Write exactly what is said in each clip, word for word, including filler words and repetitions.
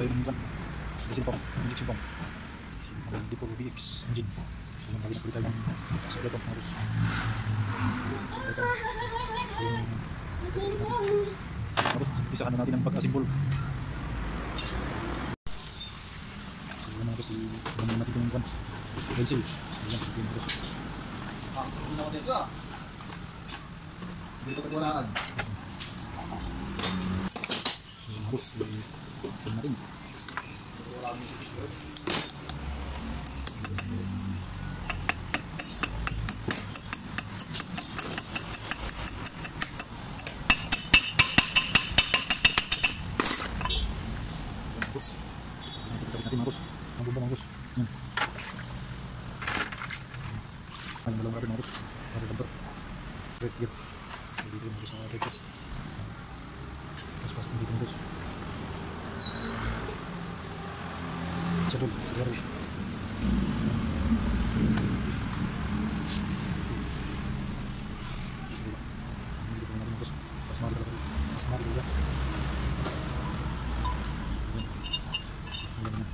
tayo ng van. Diesel pump, injection pump. D four B X engine. So yung lagi na tayo ng supply pump mga boss. Supply pump. Tapos isa na natin ang pag-assemble. So yun mga boss, yung natin yung van. Diesel. So yan, so yun mga boss. Ah, hindi na ko dito ah. Dito ka walaan. So yun mga boss, yun natin. Walaan mo siya. Ang bumba mga boss. Yan. Ang dalawang rapid mga boss. Rapid bumper. Red gear. Dito mga boss sa red gear. Pas-pas pun dito mga boss. Sabol. Sabol. Dito mga boss. Pasmari talaga. Pasmari talaga. Yan. Yan.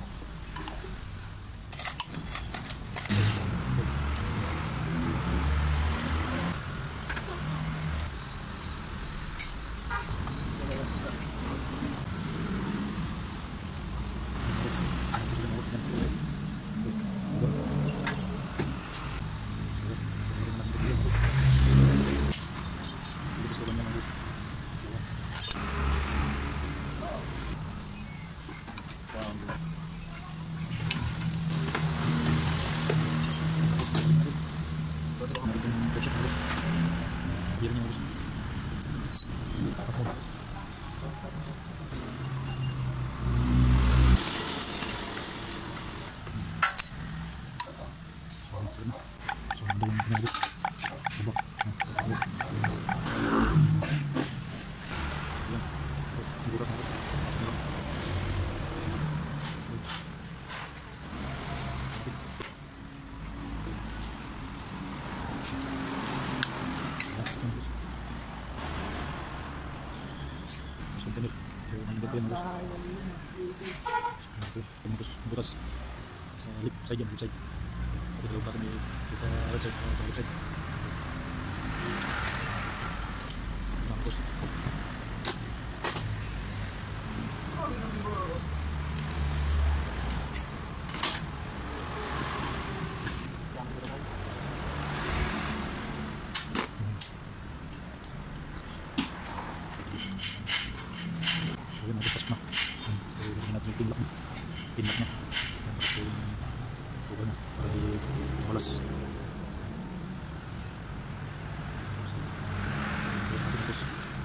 Container. So, nandito yan mga boss. Ito, tumagos, butas sa lip side yan, lip side. Kasi dalawang klase may kita right side, sa lip side. Mga boss. Yun, nakapasok na. So, yun natin yung pinlock na. Pinlock na. So, yun, okay na. Para di walas. So, yun natin boss.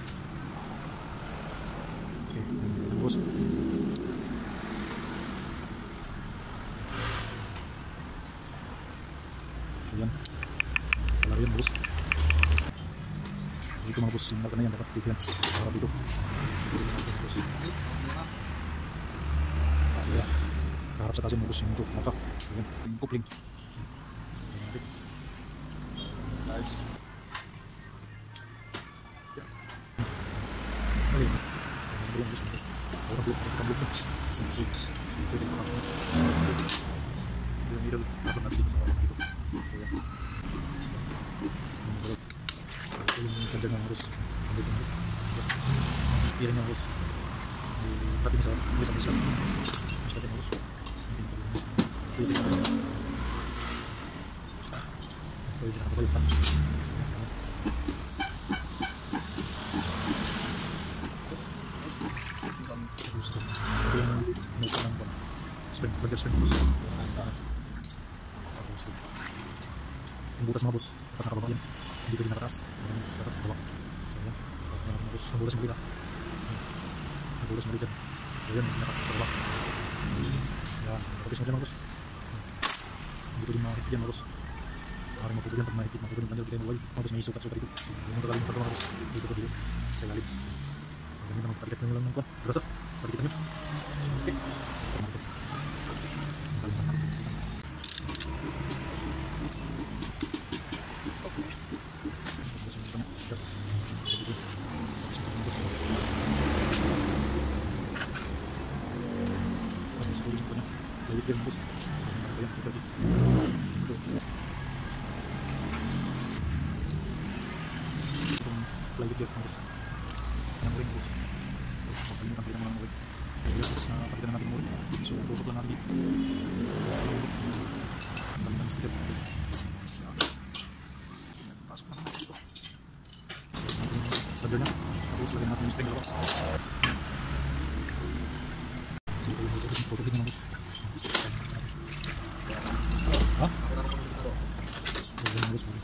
Okay, yun natin boss. So, yan. Palaro yan boss. Dito mga boss, yung marka na yan, dapat dito yan. Para dito. So yan, kaharap sa tasin mga boss yung ito, marka. So yan, yung coupling. Nice. Yan. Mali. Ito yung boss. Orang blok, orang blok. Ito yung marka. Ito yung middle, dapat natin dito sa marka dito. So yan. Ito yung kandang ng harus. Ito yung piring ng harus. Tapi sa bisa bisa. Bisa din harus. Ito yung harus. Ito yung harus. Ito yung nasa ng pan. Spring, bagay spring harus. Yung butas mga boss, dapat nakababa yan. Hindi ko din nakataas. Dapat sa bawah. So yan. Tapos nabulas malita. Nabulas malita. So yan, nakababa. Yan, nakapis mo dyan mga boss. Hindi ko din makakit yan mga boss. Maaaring mapupo yan pag mahigit. Mapupo yung kanyal kita yung buhay. Mga boss may sukat-sukat dito. Yung mga kagaling mga boss. Dito ko dito. Sa ilalim. Ganyan na magpalikat nyo lang ng kwan. Grasa. Palikitan nyo. Okay. Flywheel gear mga boss. Ayan, ito ito. Ito. Itong flywheel gear mga boss. Yung ring boss. Pagpalimutan palitan mo lang ng ring. Ayan boss, na palitan na natin yung ring. So tusok lang natin dito. Ayan boss. Palitan ng step. Pasok natin dito. Lagyan na. Tapos lagyan natin yung spring dalawa. So ito yung photo din mga boss. Ha? Lagyan mga boss.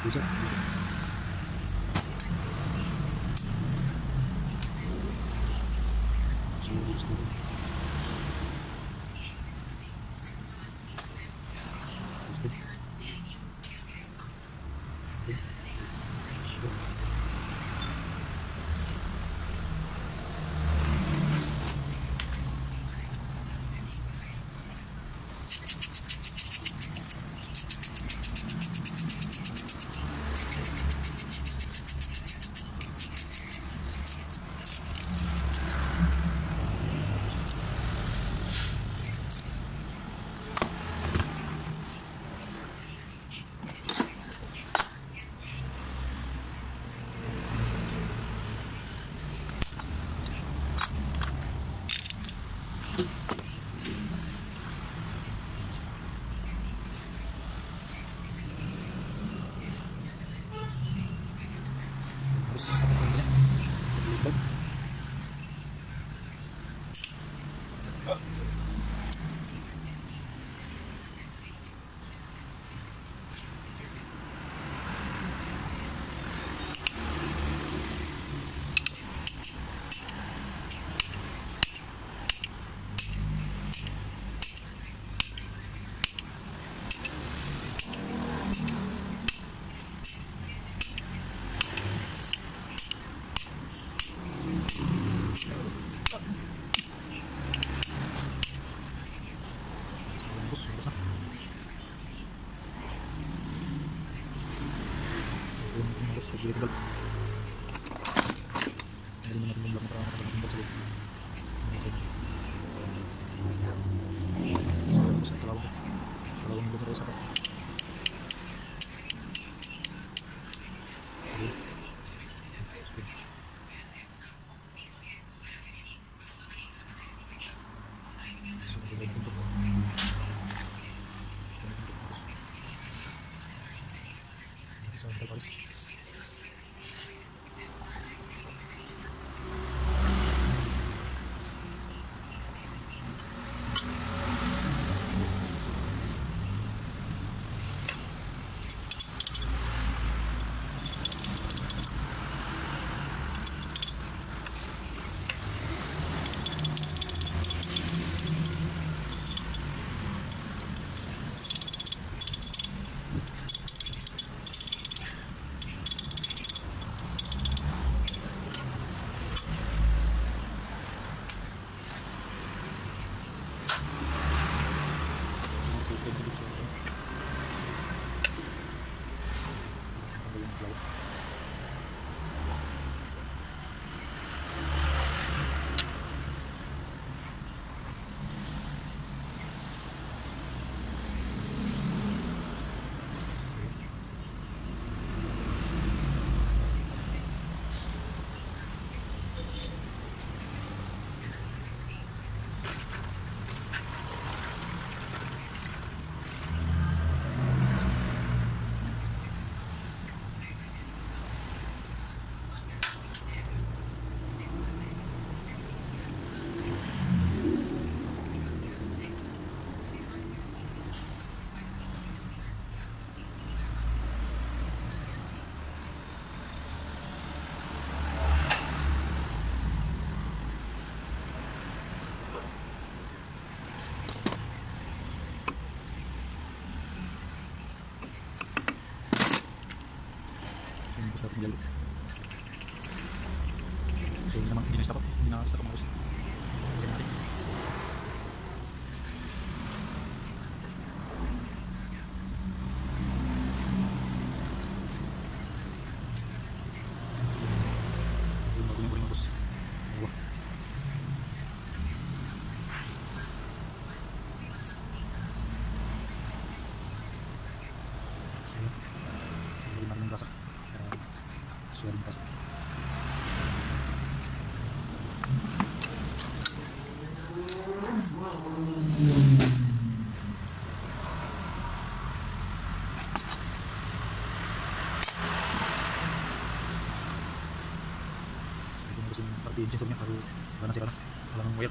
bisa. Seluruh seluruh. Speed. Harus stop pointnya. Baik. Bagus, bagus lah. Sebelum harus ke kiri tebal. Jadi menarik belakang perang atau belakang sebelum. Bisa terlalu, terlalu belum terlalu sakit. Sampai Paris. Bisa tinggal. So, ini naman hindi na-stop. Hindi na-stop ang harus. Sudah dipasang. Itu mesin seperti sensornya harus karena sih karena halang wire.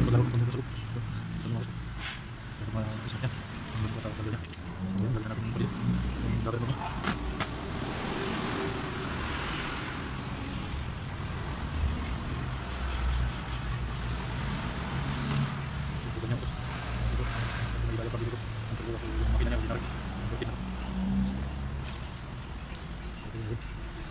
maglaro ng pambukas ulit. Pambukas. Dapat ma-ismat yan. Ang mga talo niya. So yun, lalagyan natin yung palit. Yung rubber mo niya. Tutukan niya boss. Dito. May ilalim pa dito. Ang pagbukas yung makina niya. Ordinary. Ang routine na to. So ito yun.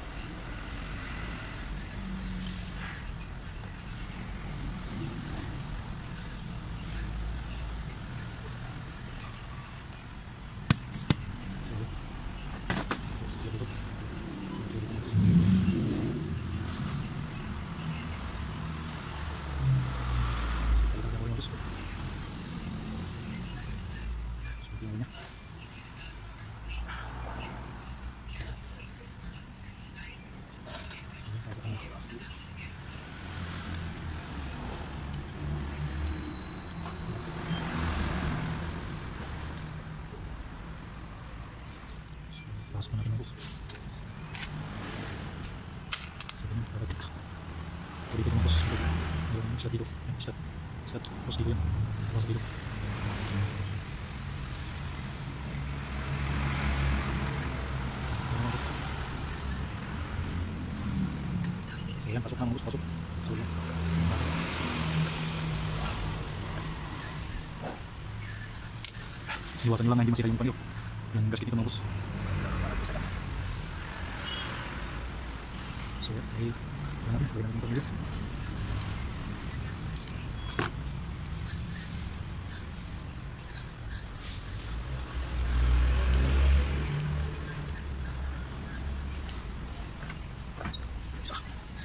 Taas pa natin ang bus. So ganyan, dapat ito dito ng bus. Yung slot dito, yung slot slot, bus dito yan, bus dito. So yan, pasok na ang bus, pasok. So yan, iwasan nyo lang na hindi masira yung panyo, yung gasket dito ng bus. So, ay, ano natin, gawin natin yung pamilya. Isa.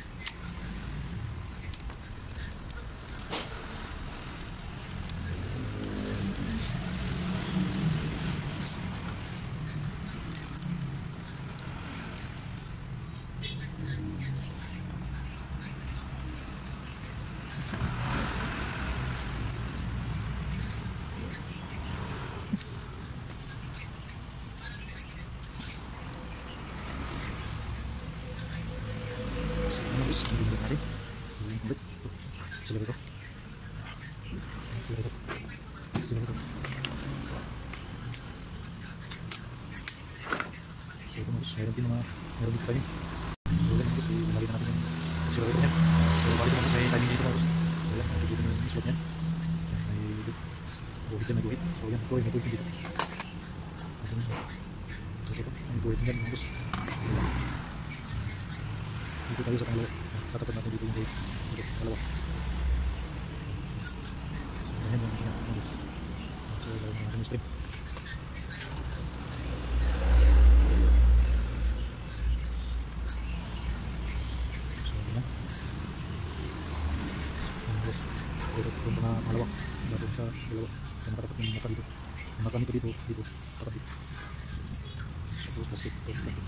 So, ano guys, ang bibili natin. Bibili ulit. Sila dito. Sila dito. Sila dito. So, ito guys, mayroon din mga, mayroon dito tayo. So, ulit guys, ilalagay na natin yung sila dito niya. So, balik naman sa timing dito guys. So, yan, nakikita nyo yung slot niya. May guhit yan, may guhit. So, yan, ito ay may guhit dito. So, ito, may guhit yan guys. Dito tayo sa pangalawa. Tatapat natin dito yung guhit. Dito, pangalawa. So, yan yung ginagawa guys. So, lalagyan natin yung stream. So, yan. Yan guys. Dito, itong pangalawa. Dito sa dalawa. Kaya nakatapat yung mata dito. Yung mata nito dito, dito, tapat dito. So, tapos plastic, tapos plastic.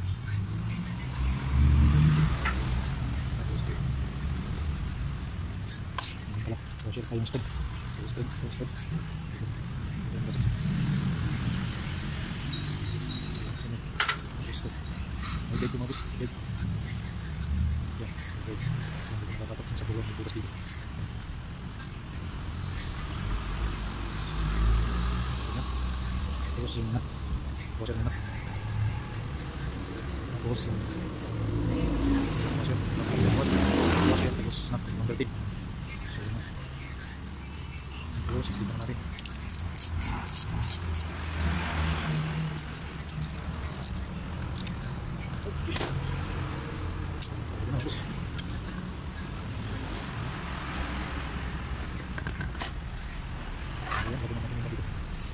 Pressure tayong stud. So, stud, stud, stud. Ayan, basta. Stud. May guide yung mga bus. Guide. Yan, may guide. Yan, dito nakatapat yung sa buwan. May bukas dito. Ayan. Tapos yung nut. Washer yung nut. Tapos yung washer. Washer. Tapos nut. Number ten. So, yun na. Terus kita natin. Okay. Ayun na, bus. Ayan, lagyan natin yung dito.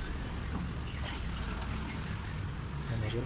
Ayan, washer.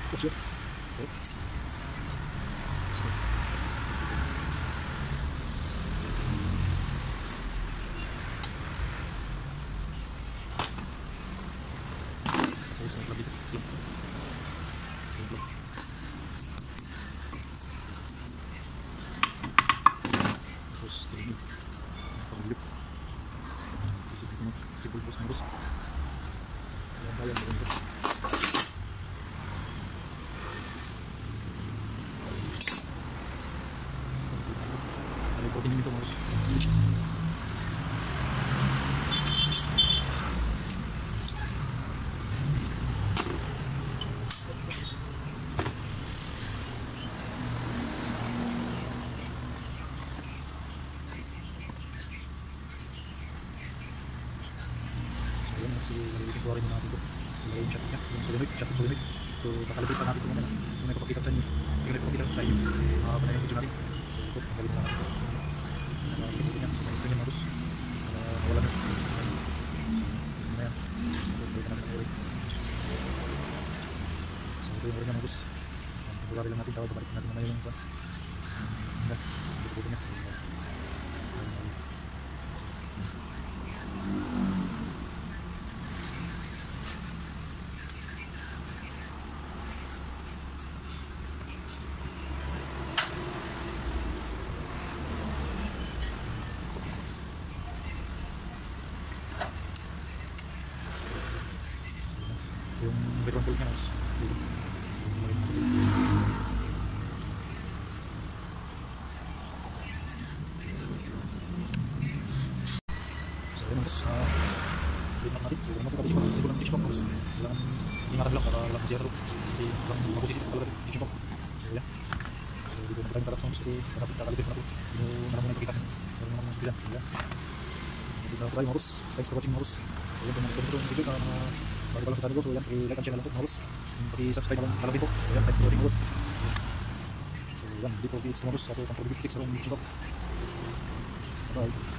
Oh, shit. Oh. Terus yang lebih kecil. Terus ini pengulip. Disebut disebut bos harus. Yang kalian beruntung. Ada protein itu harus. Keluarin natin ito. Keluarin shot niya. Yung solenoid, shot ng solenoid. So, kakalipitan natin ito mamaya. Kung may papakita sa inyo. Kung may papakita sa inyo. Uh, panayin video natin. So, ito, magaling na natin ito. Nakalipitan niya. So, gusto niya marus. Uh, wala na. So, mamaya. Tapos, balikan natin ang orin. So, ito yung orin niya marus. Pagulari lang natin. Tawag, babalik natin mamaya yung ito. Hangga. Ito niya. Yung meron po niya mas dito. So yun mas uh, din lang natin. So ano po kapag siguro siguro ng teaching box. Kailangan ingatan lang para lang siya sa loob. Kasi sobrang mabusisi talaga ng teaching box. So yan. So dito na tayo para sa kasi dapat kakalipit na po. Yung naman muna ipakita. Meron naman bilan. Yan. So dito na tayo mga boss. Thanks for watching mga boss. So yun po mga ito video sa mga bago pa lang sa channel ko, so yan, i-like and share na lang po mga boss. Paki-subscribe na lang din po. So yan, thanks for watching mga boss. So yan, hindi po i-extra mga boss, kaso pang probability six sa mga YouTube. Bye.